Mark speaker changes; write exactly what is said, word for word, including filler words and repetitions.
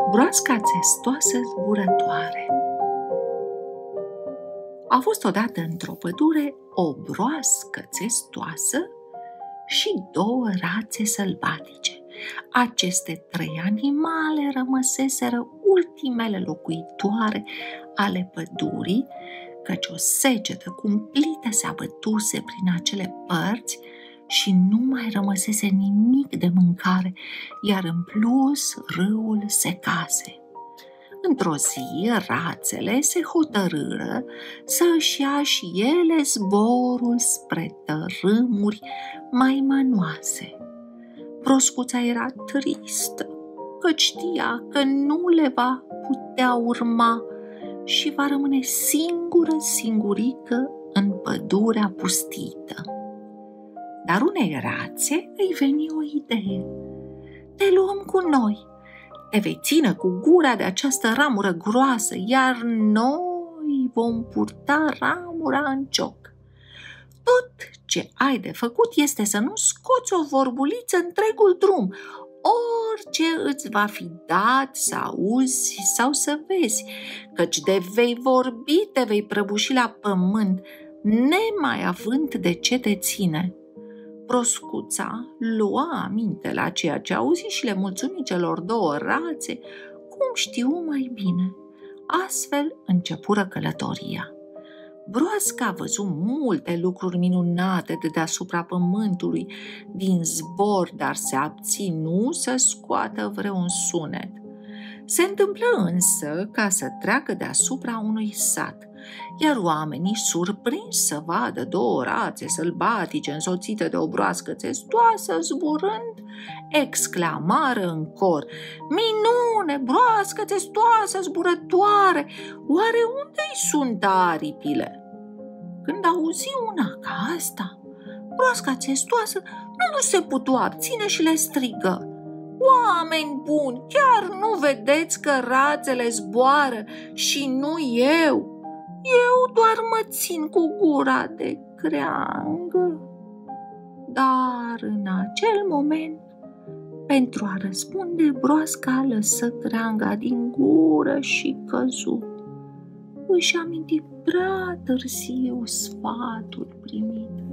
Speaker 1: Broasca țestoasă zburătoare. A fost odată într-o pădure o broască țestoasă și două rațe sălbatice. Aceste trei animale rămăseseră ultimele locuitoare ale pădurii, căci o secetă cumplită se abătuse prin acele părți și nu mai rămăsese nimic de mâncare, iar în plus râul secase. Într-o zi, rațele se hotărâră să își ia și ele zborul spre tărâmuri mai mănoase. Broscuța era tristă, căci știa că nu le va putea urma și va rămâne singură, singurică în pădurea pustită. Dar unei rațe îi veni o idee. Te luăm cu noi, te vei ține cu gura de această ramură groasă, iar noi vom purta ramura în cioc. Tot ce ai de făcut este să nu scoți o vorbuliță întregul drum, orice îți va fi dat să auzi sau să vezi, căci de vei vorbi te vei prăbuși la pământ, nemai având de ce te ține. Broscuța lua aminte la ceea ce auzi și le mulțumi celor două rațe, cum știu mai bine. Astfel începură călătoria. Broasca a văzut multe lucruri minunate de deasupra pământului din zbor, dar se abținu să scoată vreun sunet. Se întâmplă însă ca să treacă deasupra unui sat, iar oamenii, surprinși să vadă două rațe sălbatice însoțite de o broască țestoasă zburând, exclamară în cor: „Minune, broască țestoasă zburătoare, oare unde-i sunt aripile?” Când auzi una ca asta, broasca țestoasă nu se putu abține și le strigă: „Oameni buni, chiar nu vedeți că rațele zboară și nu eu? Eu doar mă țin cu gura de creangă.” Dar în acel moment, pentru a răspunde, broasca lăsă creanga din gură și căzu. Își aminti prea târziu sfatul primit.